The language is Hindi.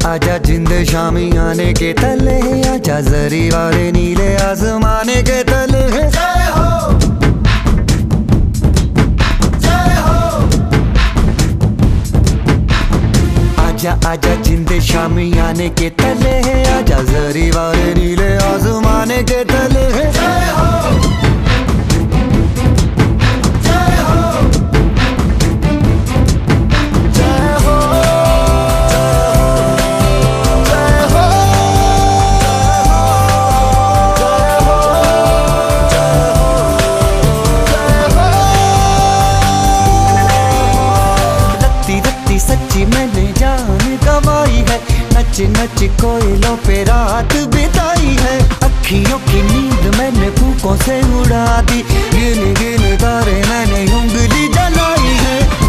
आजा जिंद शामी आने के तले, आजा जरी वाले नीले आसमाने के तले। जय हो, जय हो। आजा आजा जिंद शामी आने के तले, आजा जरी वाले नीले आसमाने के तले। जय हो, सच्ची मैंने जान गवाई है, नच नच कोयलों पे रात बिताई है। अखियों की नींद मैंने फूकों से उड़ा दी, गिन गिन तारे मैंने उंगली जलाई है।